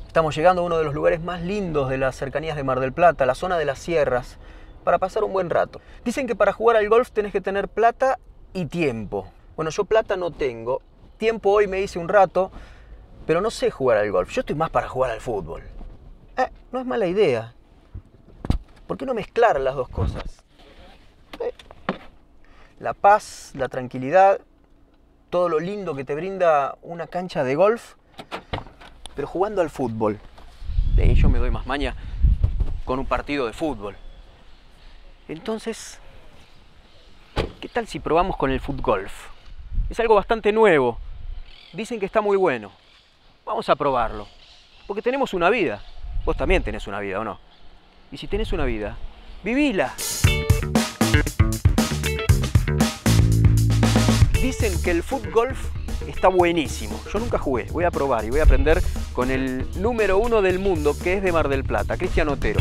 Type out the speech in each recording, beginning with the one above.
Estamos llegando a uno de los lugares más lindos de las cercanías de Mar del Plata, la zona de las sierras, para pasar un buen rato. Dicen que para jugar al golf tenés que tener plata y tiempo. Bueno, yo plata no tengo. Tiempo hoy me hice un rato, pero no sé jugar al golf. Yo estoy más para jugar al fútbol. No es mala idea. ¿Por qué no mezclar las dos cosas? La paz, la tranquilidad, todo lo lindo que te brinda una cancha de golf, pero jugando al fútbol. De ahí yo me doy más maña con un partido de fútbol. Entonces, ¿qué tal si probamos con el futgolf? Es algo bastante nuevo. Dicen que está muy bueno. Vamos a probarlo. Porque tenemos una vida. Vos también tenés una vida, ¿o no? Y si tenés una vida, vivila. Dicen que el futgolf está buenísimo. Yo nunca jugué. Voy a probar y voy a aprender con el número 1 del mundo, que es de Mar del Plata, Cristian Otero.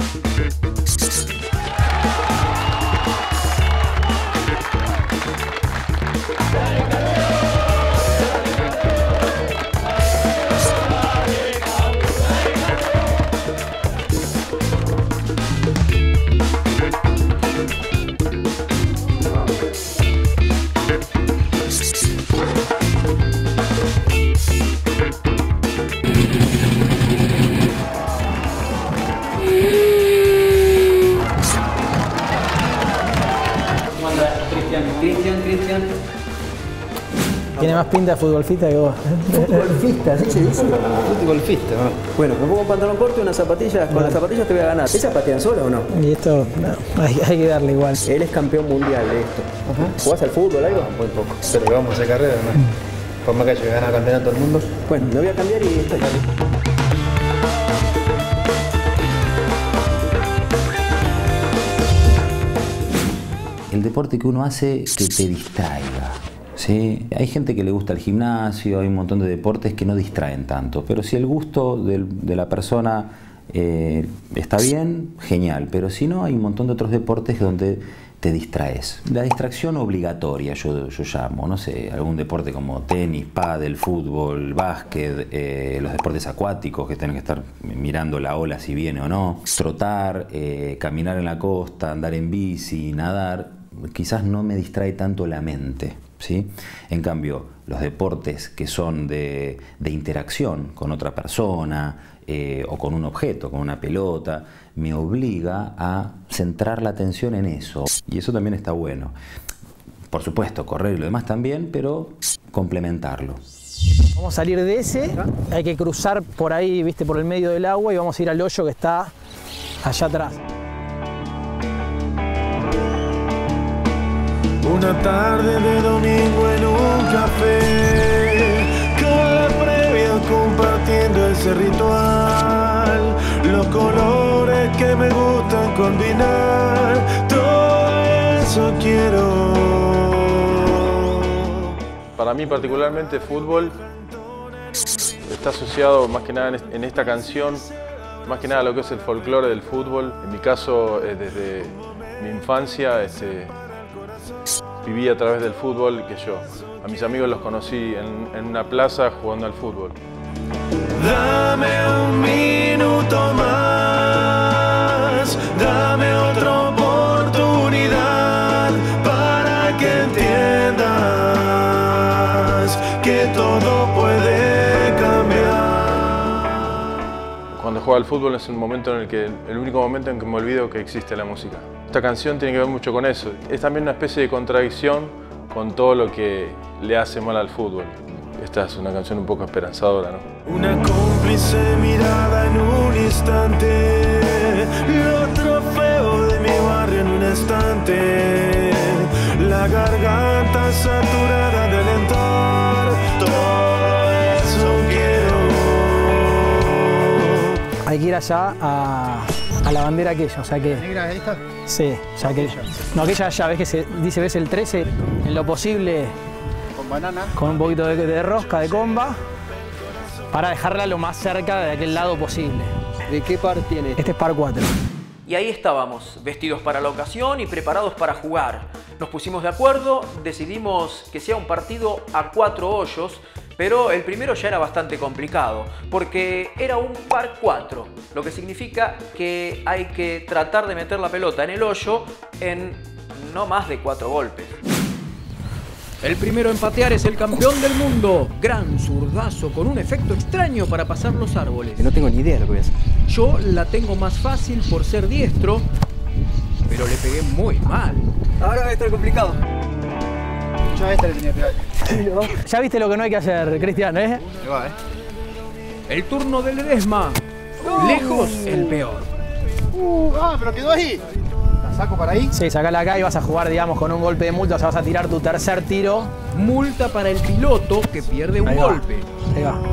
Cristian. Tiene más pinta de futbolfista que vos. Futbolfista, ¿sí se dice? Futbolfista, ¿no? Bueno, me pongo un pantalón corto y unas zapatillas. Con las zapatillas te voy a ganar. ¿Esas patean sola o no? Y esto, no, hay que darle igual. Él es campeón mundial de esto. ¿Jugás al fútbol algo? Muy poco. Pero que vamos a hacer carrera, ¿no? Por más que haya ganado campeonato del mundo. Bueno, me voy a cambiar y estoy. El deporte que uno hace que te distraiga, ¿sí? Hay gente que le gusta el gimnasio, hay un montón de deportes que no distraen tanto, pero si el gusto de la persona está bien, genial, pero si no, hay un montón de otros deportes donde te distraes. La distracción obligatoria, yo llamo, no sé, algún deporte como tenis, pádel, fútbol, básquet, los deportes acuáticos que tienen que estar mirando la ola si viene o no, trotar, caminar en la costa, andar en bici, nadar, quizás no me distrae tanto la mente, ¿sí? En cambio, los deportes que son de interacción con otra persona o con un objeto, con una pelota, me obliga a centrar la atención en eso. Y eso también está bueno. Por supuesto, correr y lo demás también, pero complementarlo. Vamos a salir de ese, hay que cruzar por ahí, viste, por el medio del agua y vamos a ir al hoyo que está allá atrás. Una tarde de domingo en un café, con la previa compartiendo ese ritual, los colores que me gustan combinar, todo eso quiero. Para mí particularmente fútbol está asociado más que nada en esta canción, más que nada a lo que es el folclore del fútbol. En mi caso, desde mi infancia, viví a través del fútbol, que yo a mis amigos los conocí en una plaza jugando al fútbol. Dame un minuto más, dame otra oportunidad para que entiendas que todo puede cambiar. Cuando juego al fútbol es un momento en el único momento en que me olvido que existe la música. Esta canción tiene que ver mucho con eso. Es también una especie de contradicción con todo lo que le hace mal al fútbol. Esta es una canción un poco esperanzadora, ¿no? Una cómplice mirada en un instante, los trofeos de mi barrio en un estante, la garganta saturada de alentar, todo eso quiero. Hay que ir allá a la bandera aquella, o sea que... ¿Negra esta? Sí, o sea que... No, aquella allá, ves que se dice, ves el 13, en lo posible... Con banana. Con un poquito de rosca, de comba, para dejarla lo más cerca de aquel lado posible. ¿De qué par tiene? Este es par 4. Y ahí estábamos, vestidos para la ocasión y preparados para jugar. Nos pusimos de acuerdo, decidimos que sea un partido a 4 hoyos, Pero el primero ya era bastante complicado, porque era un par 4, lo que significa que hay que tratar de meter la pelota en el hoyo en no más de 4 golpes. El primero en patear es el campeón del mundo. Gran zurdazo con un efecto extraño para pasar los árboles. No tengo ni idea de lo que voy a hacer. Yo la tengo más fácil por ser diestro, pero le pegué muy mal. Ahora va a estar complicado. Yo a esta le tenía que pegar. Ya viste lo que no hay que hacer, Cristian, ¿eh? Le va, El turno de Ledesma. Lejos el peor. Pero quedó ahí. La saco para ahí. Sí, sacala acá y vas a jugar, digamos, con un golpe de multa, o sea, vas a tirar tu tercer tiro. Multa para el piloto que pierde un Ahí va. golpe. Ahí va.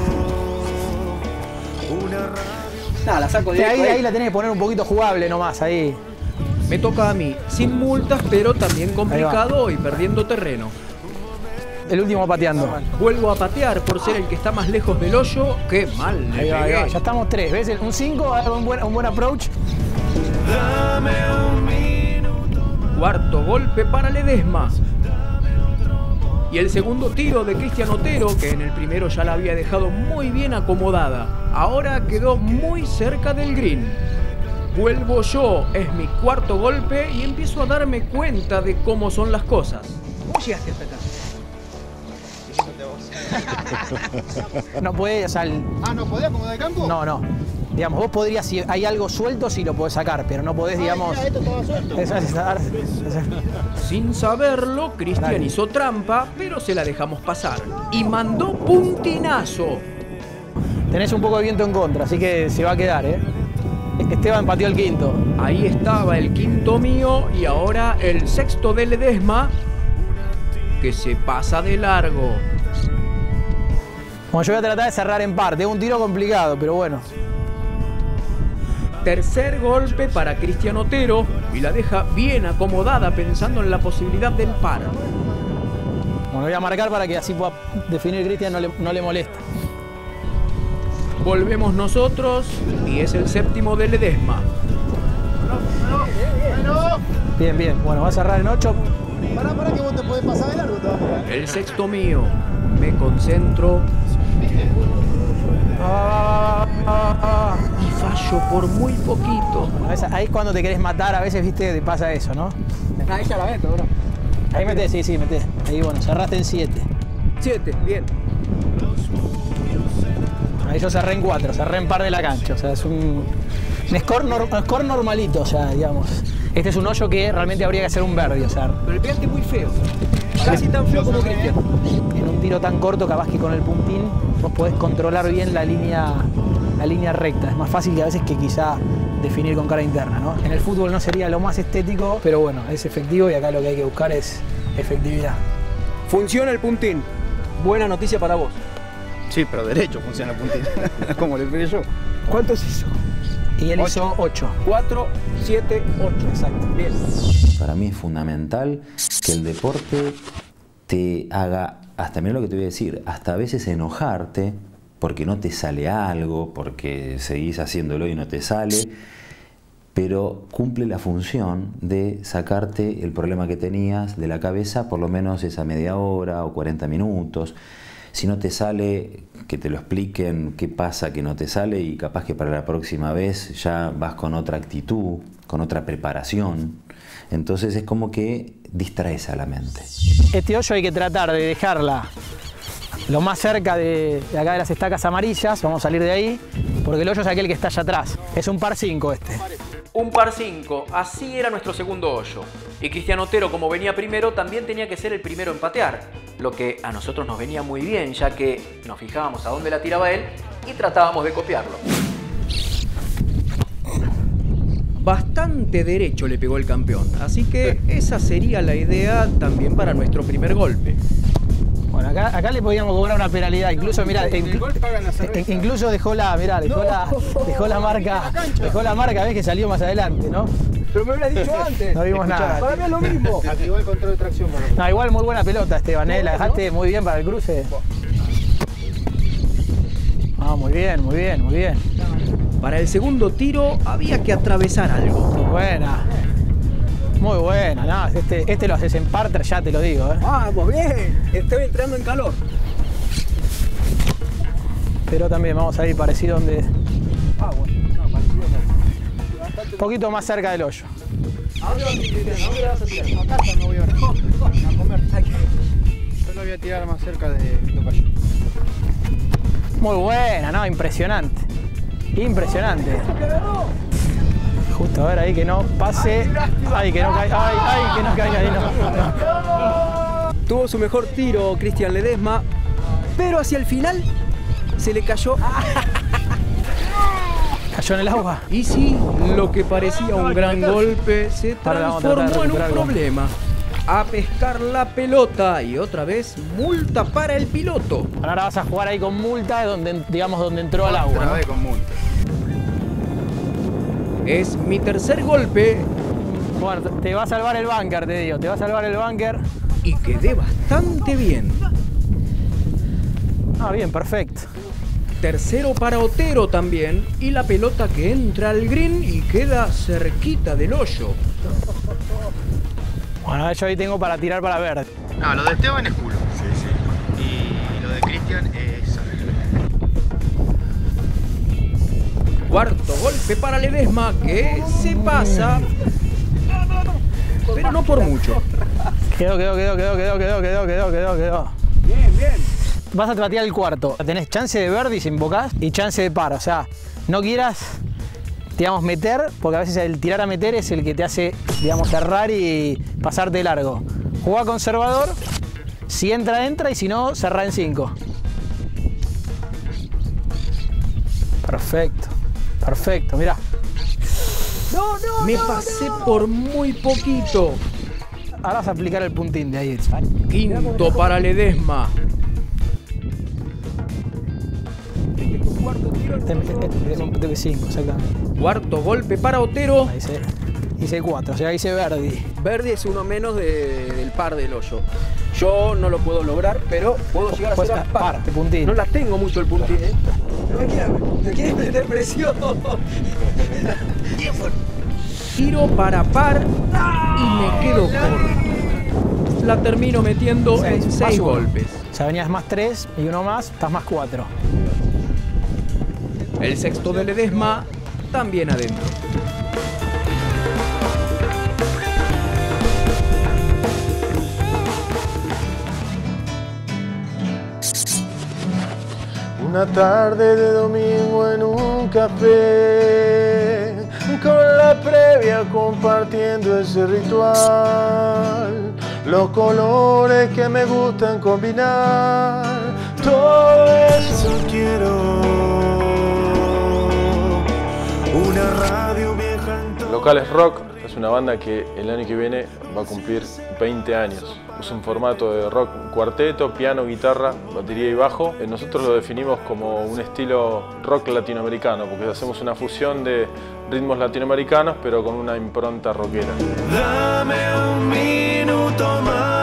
Nada, la saco Que directo. ahí la tenés que poner un poquito jugable nomás, ahí. Me toca a mí, sin multas, pero también complicado y perdiendo terreno. El último pateando. Vuelvo a patear por ser el que está más lejos del hoyo. ¡Qué mal le Ahí va, pegué! ya estamos 3. ¿Ves? Un 5, un buen approach. Cuarto golpe para Ledesma. Y el segundo tiro de Cristian Otero, que en el primero ya la había dejado muy bien acomodada. Ahora quedó muy cerca del green. Vuelvo yo, es mi cuarto golpe y empiezo a darme cuenta de cómo son las cosas. ¿Cómo llegaste hasta acá? No podés, o sea, ¿no podía acomodar el campo? no. Digamos, vos podrías, si hay algo suelto, sí lo podés sacar, pero no podés, digamos. Esto estaba suelto. Eso es Sin saberlo, Cristian hizo trampa, pero se la dejamos pasar. Y mandó puntinazo. Tenés un poco de viento en contra, así que se va a quedar, ¿eh? Esteban pateó el quinto. Ahí estaba el quinto mío y ahora el sexto de Ledesma, que se pasa de largo. Bueno, yo voy a tratar de cerrar en parte. Es un tiro complicado, pero bueno. Tercer golpe para Cristian Otero y la deja bien acomodada pensando en la posibilidad del par. Bueno, voy a marcar para que así pueda definir Cristian, no le molesta. Volvemos nosotros y es el séptimo de Ledesma. Bien, bien. Bueno, va a cerrar en 8. Pará que vos te podés pasar de largo todavía. El sexto mío. Me concentro y fallo por muy poquito. Ahí es cuando te querés matar, a veces, viste, te pasa eso, ¿no? Ahí ya la meto, bro. Ahí metés, sí, metés. Ahí, bueno, cerraste en 7. 7, bien. Ahí yo cerré en 4, cerré en par de la cancha. O sea, es un score normalito, o sea, digamos. Este es un hoyo que realmente habría que hacer un verde, o sea. Pero le pegaste muy feo. Casi tan feo como Cristian. En un tiro tan corto, capaz que con el puntín vos podés controlar bien la línea recta. Es más fácil que a veces que quizá definir con cara interna, ¿no? En el fútbol no sería lo más estético, pero bueno, es efectivo y acá lo que hay que buscar es efectividad. Funciona el puntín. Buena noticia para vos. Sí, pero derecho funciona el puntín. Como le pegué yo. ¿Cuántos hizo? Y él hizo 8. 4, 7, 8. Exacto. Bien. Para mí es fundamental que el deporte te haga, hasta mira lo que te voy a decir, hasta a veces enojarte porque no te sale algo, porque seguís haciéndolo y no te sale, pero cumple la función de sacarte el problema que tenías de la cabeza por lo menos esa media hora o 40 minutos. Si no te sale, que te lo expliquen qué pasa que no te sale y capaz que para la próxima vez ya vas con otra actitud, con otra preparación. Entonces es como que distraes a la mente. Este hoyo hay que tratar de dejarla lo más cerca de acá de las estacas amarillas. Vamos a salir de ahí, porque el hoyo es aquel que está allá atrás. Es un par 5 este. Un par 5, así era nuestro segundo hoyo. Y Cristian Otero, como venía primero, también tenía que ser el primero en patear. Lo que a nosotros nos venía muy bien, ya que nos fijábamos a dónde la tiraba él y tratábamos de copiarlo. Bastante derecho le pegó el campeón, así que esa sería la idea también para nuestro primer golpe. Bueno, acá le podíamos cobrar una penalidad, incluso, mirá, incluso dejó la marca, ves que salió más adelante, ¿no? Pero me hubieras dicho antes. No vimos nada. Para mí es lo mismo. Activó el control de tracción. No, igual muy buena pelota, Esteban, ¿eh? La dejaste muy bien para el cruce. Ah, muy bien, muy bien, muy bien. Para el segundo tiro había que atravesar algo. Muy buena. Muy buena, no, este lo haces en parter, ya te lo digo, ¿eh? Vamos, bien. Estoy entrando en calor. pero también vamos a ir parecido donde... Un poquito más cerca del hoyo. ¿A dónde vas a tirar? A casa no voy ahora. A comer. Yo lo voy a tirar más cerca de Tocayo. Muy buena, ¿no? Impresionante. Impresionante. Justo a ver ahí que no pase. Ay, que no caiga. Ay, que no caiga ahí, no. Tuvo su mejor tiro Cristian Ledesma, pero hacia el final se le cayó. Cayó en el agua. Y sí, lo que parecía un gran golpe se transformó en un problema. A pescar la pelota y otra vez multa para el piloto. Ahora vas a jugar ahí con multa, donde, digamos, donde entró al agua, ¿no? Con multa. Es mi tercer golpe. Bueno, te va a salvar el bunker, te digo. Te va a salvar el bunker. Y quedé bastante bien. Ah, bien, perfecto. Tercero para Otero también. Y la pelota que entra al green y queda cerquita del hoyo. Bueno, yo ahí tengo para tirar para verde. No, lo de Esteban es culo. Sí, sí. Y lo de Cristian es... Cuarto golpe para Ledesma, que se pasa. Pero no por mucho. Quedó. Bien, bien. Vas a patear el cuarto. Tenés chance de verde si invocás y chance de par. O sea, no quieras, digamos, meter, porque a veces el tirar a meter es el que te hace, digamos, cerrar y pasarte de largo. Jugá conservador. Si entra, entra, y si no, cerrá en 5. Perfecto. Perfecto, mirá. Me pasé por muy poquito. Ahora vas a aplicar el puntín de ahí. Quinto para Ledesma. De 5, exactamente. Cuarto golpe para Otero. Ahí hice 4, o sea, hice Verdi. Verdi es uno menos del par del hoyo. Yo no lo puedo lograr, pero puedo llegar a Pues, ser par. de puntín. No la tengo mucho el puntín, ¿eh? Me quieres meter presión. Tiro para par y me quedo corto. La termino metiendo en 6 golpes. O sea, venías más 3 y uno más, estás más 4. El sexto de Ledesma también adentro. Una tarde de domingo en un café, con la previa compartiendo ese ritual, los colores que me gustan combinar, todo eso quiero. Una radio vieja en Locales Rock es una banda que el año que viene va a cumplir 20 años. Es un formato de rock cuarteto, piano, guitarra, batería y bajo. Nosotros lo definimos como un estilo rock latinoamericano, porque hacemos una fusión de ritmos latinoamericanos, pero con una impronta rockera. Dame un minuto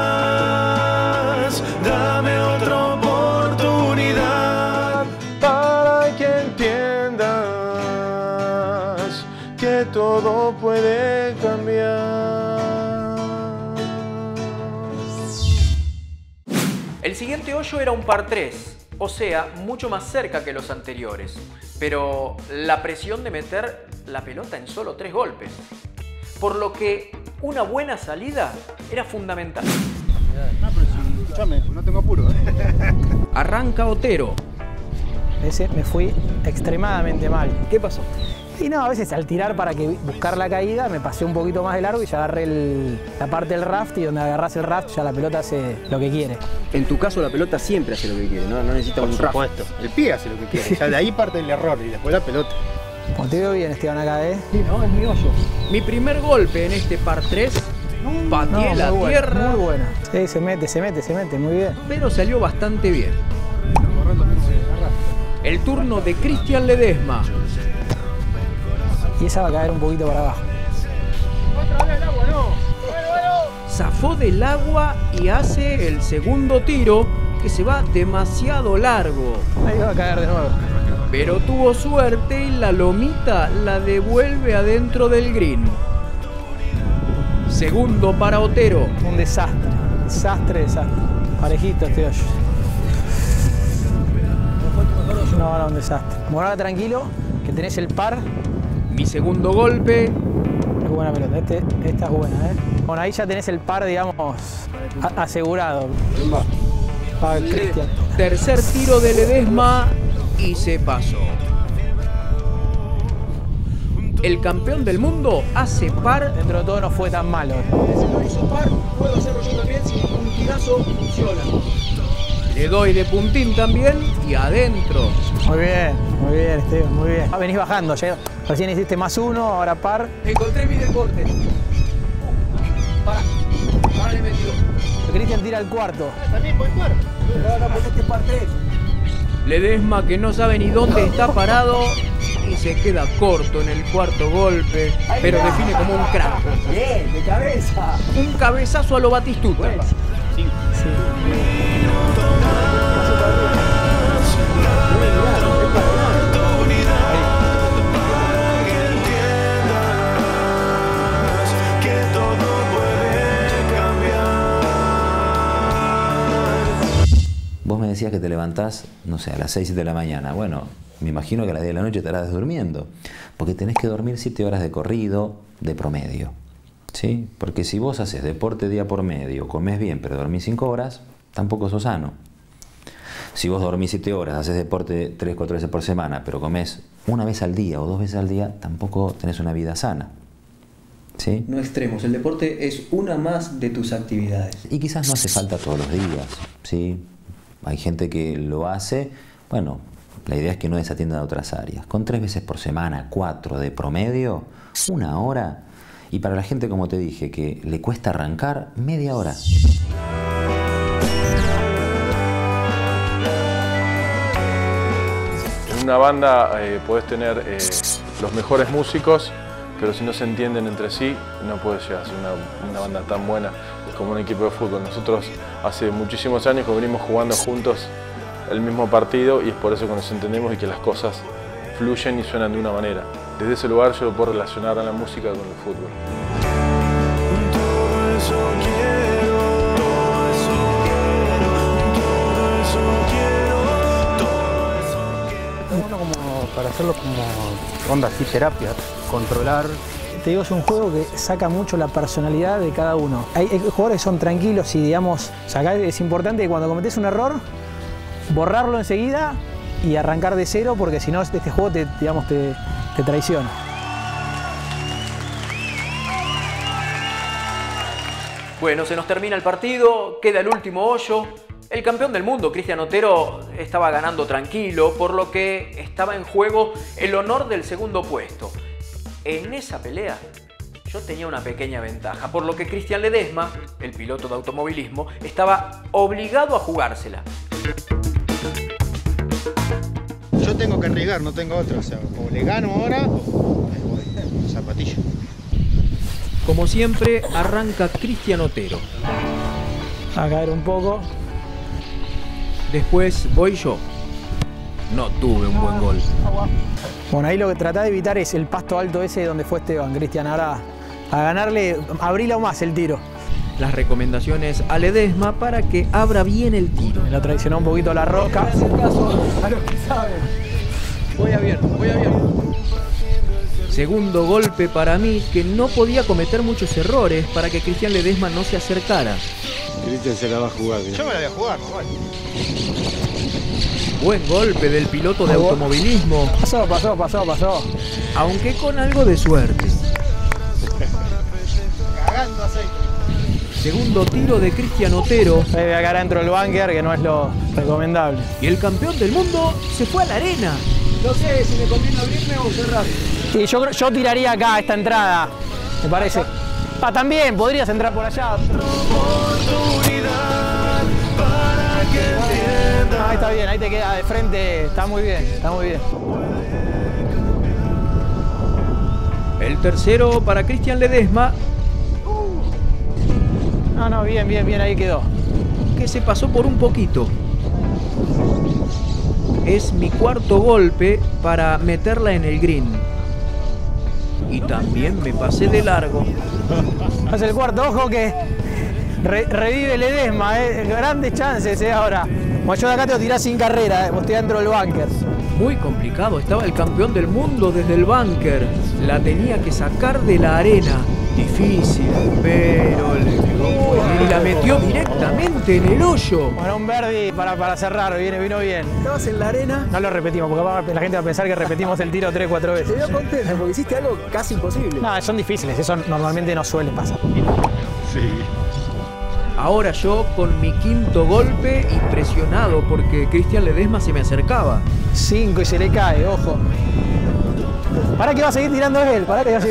más, dame otra oportunidad para que entiendas que todo puede cambiar. El siguiente hoyo era un par 3, o sea, mucho más cerca que los anteriores. Pero la presión de meter la pelota en solo 3 golpes. Por lo que una buena salida era fundamental. No, pero si, escuchame, no tengo apuro. Arranca Otero. Ese me fui extremadamente mal. ¿Qué pasó? Y no, a veces al tirar para buscar la caída me pasé un poquito más de largo y ya agarré la parte del raft, y donde agarrás el raft ya la pelota hace lo que quiere. En tu caso la pelota siempre hace lo que quiere, no necesita un raft. El pie hace lo que quiere. Ya de ahí parte el error y después la pelota. Como te veo bien, Esteban, acá, ¿eh? Sí, no, es mi hoyo. Mi primer golpe en este par 3. Pateé la muy tierra. Buena, muy buena. Sí, se mete, muy bien. Pero salió bastante bien. El turno de Cristian Ledesma. Y esa va a caer un poquito para abajo. Zafó del agua y hace el segundo tiro, que se va demasiado largo. Ahí va a caer de nuevo. Pero tuvo suerte y la lomita la devuelve adentro del green. Segundo para Otero. Un desastre. Desastre. Parejito este hoyo. No, no, un desastre. Morá tranquilo, que tenés el par. Mi segundo golpe. Qué buena pelota, esta es buena, ¿eh? Bueno, ahí ya tenés el par, digamos, asegurado. Va, Cristian. Tercer tiro de Ledesma y se pasó. El campeón del mundo hace par. Dentro de todo no fue tan malo. Si lo hizo par, puedo hacerlo yo también si un tirazo funciona. Le doy de puntín también y adentro. Muy bien, Esteban, muy bien. Venís bajando, ya recién hiciste +1, ahora par. Encontré mi deporte. Para le metió. Cristian tira el cuarto. También puede jugar. No, pues este es par 3. Ledesma, que no sabe ni dónde está parado y se queda corto en el cuarto golpe, pero define como un crack. Bien, de cabeza. Un cabezazo a lo Batistuta. Sí. Vos me decías que te levantás, no sé, a las 6, 7 de la mañana. Bueno, me imagino que a las 10 de la noche estarás durmiendo, porque tenés que dormir 7 horas de corrido de promedio, ¿sí? Porque si vos haces deporte día por medio, comés bien, pero dormís 5 horas, tampoco sos sano. Si vos dormís 7 horas, haces deporte 3, 4 veces por semana, pero comés una vez al día o 2 veces al día, tampoco tenés una vida sana, ¿sí? No extremos, el deporte es una más de tus actividades. Y quizás no hace falta todos los días, ¿sí? Hay gente que lo hace, bueno, la idea es que no desatienda de otras áreas. Con 3 veces por semana, 4 de promedio, 1 hora. Y para la gente, como te dije, que le cuesta arrancar, media hora. En una banda podés tener los mejores músicos, pero si no se entienden entre sí, no puede llegar a ser una banda tan buena como un equipo de fútbol. Nosotros hace muchísimos años que venimos jugando juntos el mismo partido y es por eso que nos entendemos y que las cosas fluyen y suenan de una manera. Desde ese lugar yo lo puedo relacionar a la música con el fútbol. Todo eso quiero, todo eso quiero, todo eso quiero, todo eso quiero. Es bueno como para hacerlo como onda así, terapia, controlar. Te digo, es un juego que saca mucho la personalidad de cada uno. Hay jugadores que son tranquilos y, digamos, o sea, acá es importante que cuando cometés un error, borrarlo enseguida y arrancar de cero, porque si no, este juego te traiciona. Bueno, se nos termina el partido, queda el último hoyo. El campeón del mundo, Cristian Otero, estaba ganando tranquilo, por lo que estaba en juego el honor del segundo puesto. En esa pelea yo tenía una pequeña ventaja, por lo que Cristian Ledesma, el piloto de automovilismo, estaba obligado a jugársela. Yo tengo que arriesgar, no tengo otra. O sea, o le gano ahora o me voy. Zapatilla. Como siempre, arranca Cristian Otero. A caer un poco. Después voy yo. No tuve un buen gol. Bueno, ahí lo que tratá de evitar es el pasto alto ese donde fue Esteban, Cristian. Ahora a ganarle, abrilo más el tiro. Las recomendaciones a Ledesma para que abra bien el tiro. Me lo traicionó un poquito la roca. Hacer caso a los que saben. Voy abierto, voy abierto. Segundo golpe para mí, que no podía cometer muchos errores para que Cristian Ledesma no se acercara. Cristian se la va a jugar. Yo me la voy a jugar, igual. Buen golpe del piloto de automovilismo. Pasó. Aunque con algo de suerte. Cagando aceite. Segundo tiro de Cristian Otero. Debe acá adentro el bunker, que no es lo recomendable. Y el campeón del mundo se fue a la arena. No sé si me conviene abrirme o cerrar. Y yo tiraría acá esta entrada, me parece. También podrías entrar por allá. Ahí está bien, ahí te queda de frente, está muy bien, está muy bien. El tercero para Cristian Ledesma. No, bien, ahí quedó. Que se pasó por un poquito. Es mi cuarto golpe para meterla en el green. Y también me pasé de largo. Es el cuarto, ojo que revive Ledesma, grandes chances ahora. Bueno, yo de acá te lo tirás sin carrera, vos estoy dentro del bunker. muy complicado. Estaba el campeón del mundo desde el búnker. La tenía que sacar de la arena. Difícil, pero le pegó y la metió directamente en el hoyo. Bueno, un Verdi para cerrar, vino bien. Estabas en la arena. No lo repetimos, porque la gente va a pensar que repetimos el tiro 3 o 4 veces. Te veo contento porque hiciste algo casi imposible. No, son difíciles, eso normalmente no suele pasar. Ahora yo con mi quinto golpe impresionado porque Cristian Ledesma se me acercaba. 5 y se le cae, ojo. Pará que va a seguir tirando él,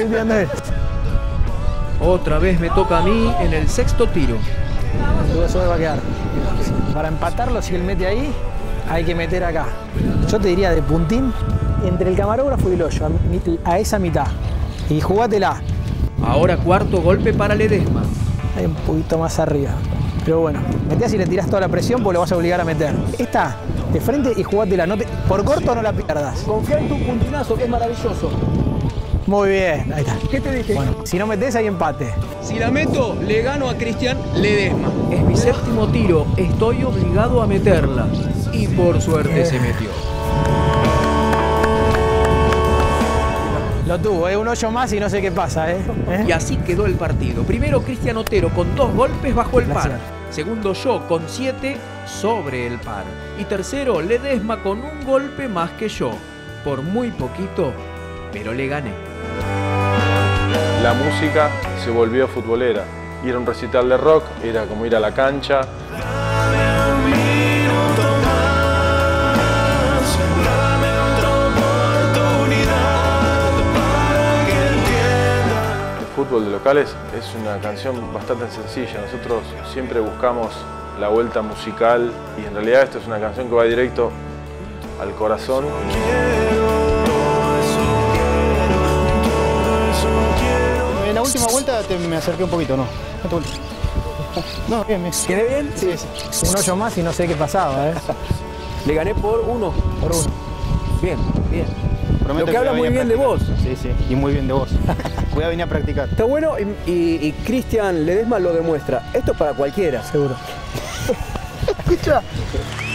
Otra vez me toca a mí en el sexto tiro. Eso va a quedar. Para empatarlo, si él mete ahí, hay que meter acá. Yo te diría de puntín, entre el camarógrafo y el hoyo, a esa mitad. Y jugátela. Ahora cuarto golpe para Ledesma. Hay un poquito más arriba. Pero bueno, metés y le tirás toda la presión porque lo vas a obligar a meter. Esta, de frente y jugátela. Por corto no la pierdas. Confía en tu puntinazo, que es maravilloso. Muy bien, ahí está. ¿Qué te dije? Bueno, si no metés hay empate. Si la meto, le gano a Cristian Ledesma. Es mi séptimo tiro, estoy obligado a meterla. Y por suerte se metió. Lo tuvo, un hoyo más y no sé qué pasa, Y así quedó el partido. Primero Cristian Otero con 2 golpes bajo el par. Segundo yo con 7 sobre el par. Y tercero Ledesma con 1 golpe más que yo. Por muy poquito, pero le gané. La música se volvió futbolera. Ir a un recital de rock era como ir a la cancha. El fútbol de locales es una canción bastante sencilla. Nosotros siempre buscamos la vuelta musical y en realidad esto es una canción que va directo al corazón. En la última vuelta me acerqué un poquito, ¿no? No, bien, bien. ¿Quedé bien? Sí, sí. Un hoyo más y no sé qué pasaba, Le gané por 1. Por 1. Bien, bien. Prometo Lo que habla voy a muy bien de practicar. vos. Sí, sí, y muy bien de vos. Voy a venir a practicar. Está bueno y Cristian Ledesma lo demuestra. Esto es para cualquiera. Seguro. Escucha.